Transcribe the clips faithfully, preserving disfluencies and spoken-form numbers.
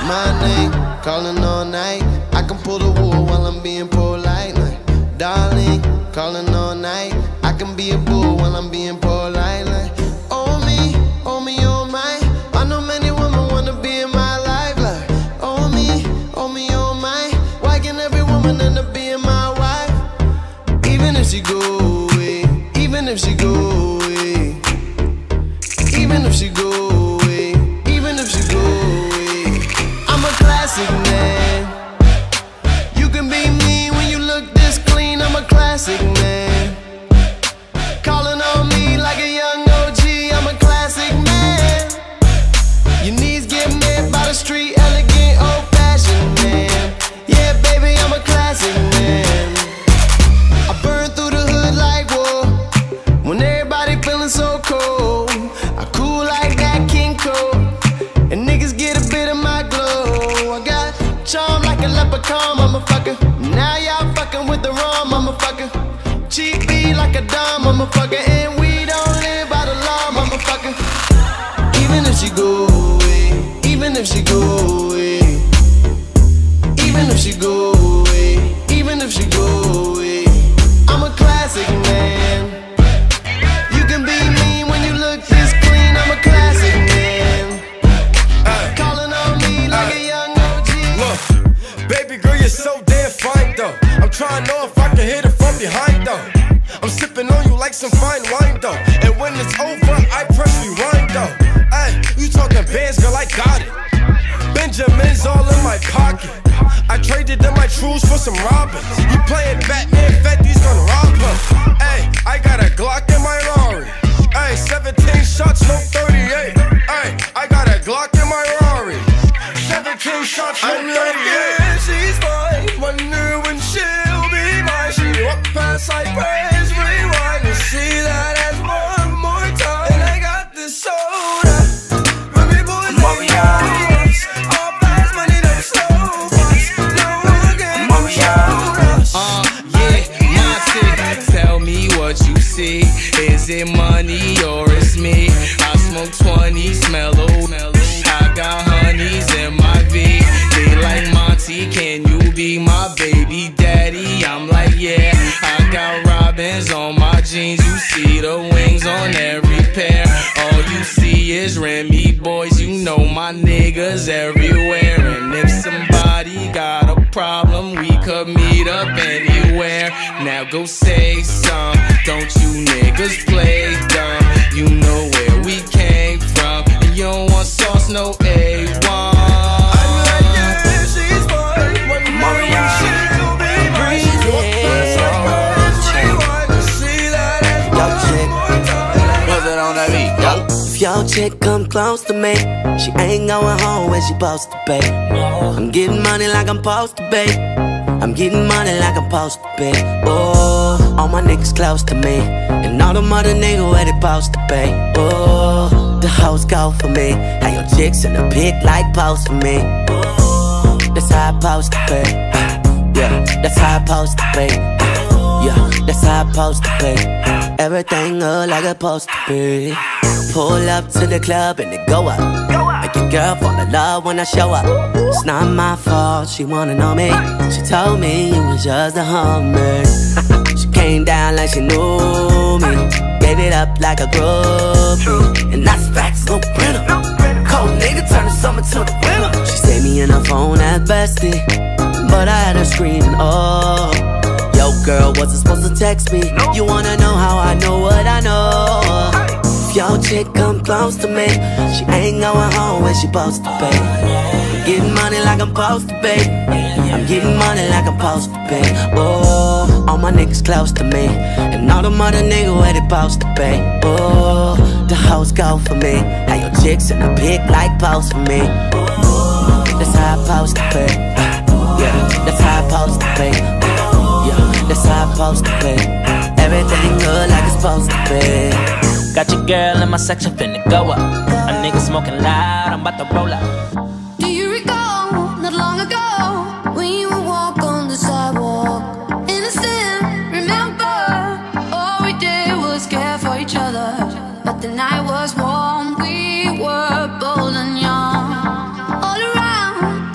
My name, calling all night. I can pull the wool while I'm being polite. Like, darling, calling all night. I can be a bull while I'm being polite. Like, oh me, oh me, oh my. I know many women wanna be in my life. Like, oh me, oh me, oh my. Why can every woman end up being my wife? Even if she go away, even if she go away, even if she go away, even if she go away, I'm a classic man. You can be mean when you look this clean. I'm a classic man. Calling on me like a young O G. I'm a classic man. Your knees get met by the street, elegant, old-fashioned man. Yeah, baby, I'm a classic man. I burn through the hood like war. When everybody feeling so cold, I cool like that King Cole. And niggas get a bit of my glow. I got charm like a leprechaun, motherfucker. Now y'all fucking with the wrong motherfucker. Cheap beat like a dumb motherfucker. And we don't live by the law, motherfucker. Even if she go away, even if she go away, even if she go away, even if she go away, I'm a classic man. You can be mean when you look this clean. I'm a classic man. uh, Calling on me like uh, a young O G. Look, baby girl, you're so damn fine though. I'm trying to know if I can hit it from behind though. I'm sipping on you like some fine wine though. And when it's over, I press rewind though. Ay, you talking bands, girl, I got it. Benjamin's all in my pocket. I traded in my trues for some robbers. You playing Batman, Fetty's gonna rob her. Ay, I got a Glock in my Rari. Ay, seventeen shots, no thirty-eight. Ay, I got a Glock in my Rari. seventeen shots, no thirty-eight. I'm like, yeah, she's fine. Wonder when she'll be mine. She walk past like praise, rewind and see that ass one more time. And I got this soda. Remy boys, Maria. All fast money, no slow. No again, Maria. Uh, yeah, my tick. Tell me what you see. Is it money or it's me? I smoke twenty, smell old. I got honeys in my V. They like Monty, can you be my baby daddy? I'm like, yeah. I got robins on my jeans. You see the wings on every pair. All you see is Remy boys. You know my niggas everywhere. And if somebody got a problem, we could meet up anywhere. Now go say some. Don't you niggas play dumb? You know where we came from. And you don't want sauce, no A one. I'm like, yeah, she's fine. Wonder when she'll be mine. She walk past like praise, rewind and see that ass one more time. What's it on that beat, yo? If your chick come close to me, she ain't going home when she supposed to be. I'm getting money like I'm supposed to be. I'm getting money like I'm supposed to be. Oh, all my niggas close to me, and all them other niggas where they supposed to be. Oh, the hoes go for me. How your chicks in the pic like post for me. Oh, that's how I supposed to be. Yeah, that's how I supposed to be. Yeah, that's how I supposed to be. Everything look like it's supposed to be. Pull up to the club and it go up. Make your girl fall in love when I show up. It's not my fault, she wanna know me. She told me you was just a hummer. She came down like she knew me. Gave it up like a groupie. And that's facts, no printer. Cold nigga turn the summer to the winter. She saved me in her phone at bestie, but I had her screaming, oh. Yo girl, wasn't supposed to text me. You wanna know how I know what I know. If your chick come close to me, she ain't going home when she supposed to be. I'm getting money like I'm supposed to be. I'm getting money like I'm supposed to be. Oh, all my niggas close to me, and all them other niggas where they supposed to be. Oh, the hoes go for me. How your chicks in the pic like post for me. That's how I supposed to be. Yeah, that's how I supposed to be. Yeah, that's how I supposed to be. Everything good like it's supposed to be. Got your girl in my section, finna go up. A nigga smoking loud, I'm about to roll up. Do you recall, not long ago, when you would walk on the sidewalk? Innocent, remember, all we did was care for each other. But the night was warm, we were bold and young. All around,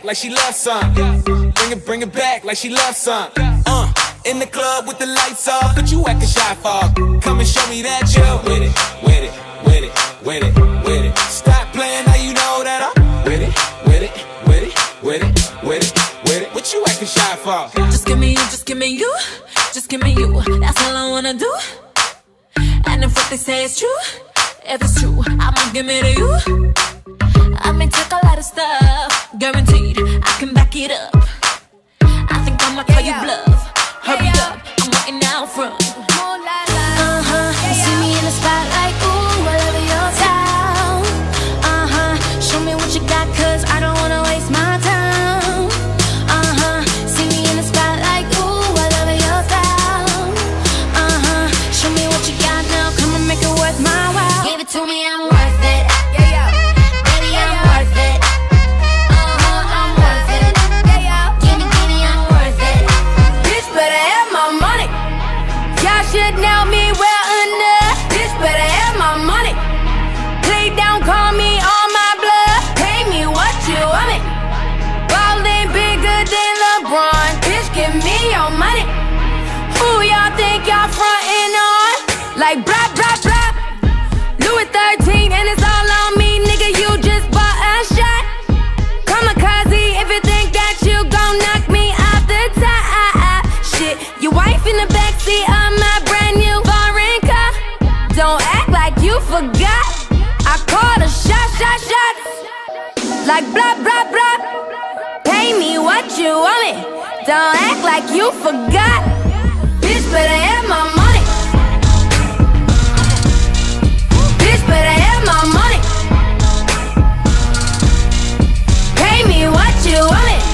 like she loves some. Bring it, bring it back like she loves some. Uh, in the club with the lights off, but you acting shy for. Come and show me that you're with it, with it, with it, with it, with it. Stop playing, now you know that I'm with it, with it, with it, with it, with it, with it. What you acting shy for? Just give me you, just give me you, just give me you. That's all I wanna do. And if what they say is true, if it's true, I'ma give it to you. I may take a lot of stuff, guaranteed I can back it up. I think I'ma call you bluff. Hurry up, I'm waiting out front. Uh-huh, you see me in the spotlight, ooh, I love your style. Uh-huh, show me what you got, cause I don't wanna waste my time. Uh-huh, see me in the spotlight, ooh, I love your style. Uh-huh, show me what you got now, come and make it worth my while. Give it to me, I'm worth it. Baby, I'm worth it. Uh-huh, I'm worth it. Give me, give me, I'm worth it. Bitch better have my money. Y'all should know me well enough. Bitch better have my money. Please don't call me on my bluff. Pay me what you want me. Ballin' bigger than LeBron. Bitch, give me your money. Who y'all think y'all frontin' on? Like blah, blah, blah. Louis thirteen and it's all on me. Nigga, you just bought a shot. Kamikaze if you think that you gon' knock me off the top. Shit, your wife in the backseat of my brand new foreign car. Don't act like you forgot. I called a shot, shot, shot. Like blah, blah, blah. Pay me what you want me. Don't act like you forgot. Bitch better have my money. Bitch better have my money. Pay me what you want me.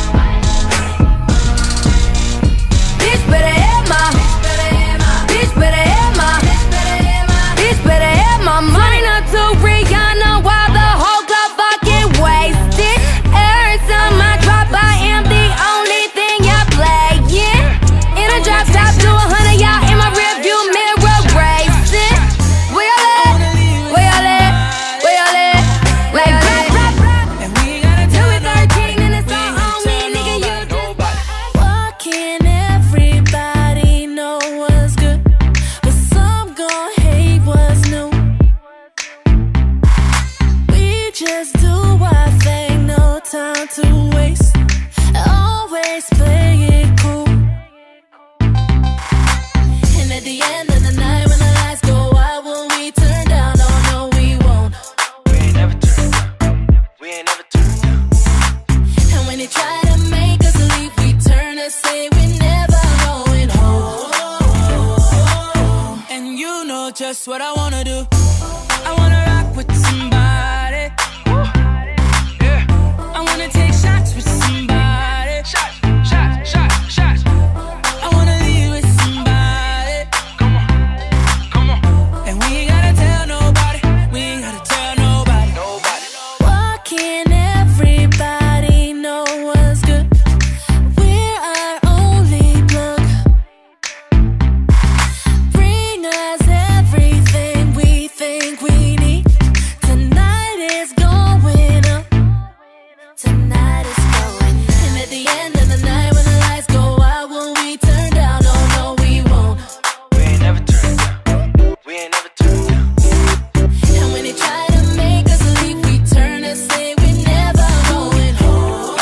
Bitch better have my. Bitch better have my. Bitch better have my money. Not to Rihanna while the whole club fucking wasted. Every time I drop, I am the only thing y'all playing. In a drop top to a hundred, y'all in my rearview mirror racing. Where y'all at? Where y'all at? Where y'all at? Like rap, rap, rap. And we ain't gotta do Louis it no thirteen and it's all on me, nigga. You just fucking everybody know what's good, but some gon' hate what's new. We just do our thing, no time to waste. Always play it cool. And at the end of the night, when the lights go out, will we turn down? Oh no, we won't. We ain't never turned down. We ain't never turned down. And when they try to make us leave, we turn and say we're never going home. And you know just what I wanna do. I wanna rock with somebody. Yeah. I wanna take shots with somebody. Shots, shots, shots, shots. I wanna leave with somebody. Come on, come on. And we ain't gotta tell nobody. We ain't gotta tell nobody. Nobody. Why can't everybody know what's good? We're our only plug. Bring us everything we think we need. Tonight is going up. Tonight is going up. And at the end of the night, when the lights go out, will we turn down? Oh no, we won't. We ain't never turned down. We ain't never turned down. And when they try to make us leave, we turn and say we're never going home.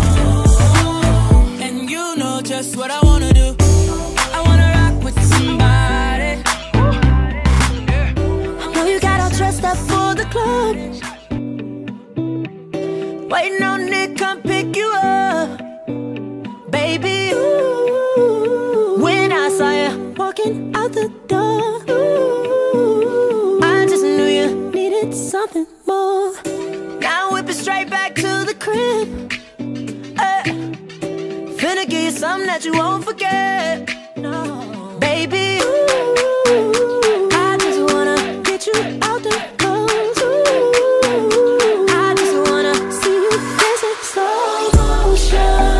And you know just what I wanna do. I wanna rock with somebody. Yeah. I know you got all dressed up for the club, waiting on Nick come pick you up. Baby, ooh, when I saw you walking out the door, ooh, I just knew you needed something more. Now whip it straight back to the crib. Ay, finna give you something that you won't forget. No, baby, ooh, I just wanna get you out the clothes. Ooh, I just wanna see you dancing slow motion.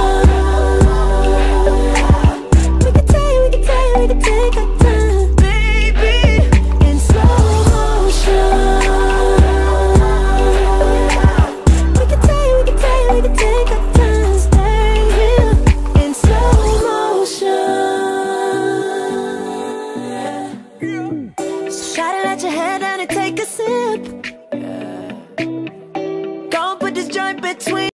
We can take, we can take, we can take our time, baby, in slow motion. We can take, we can take, we can take our joint between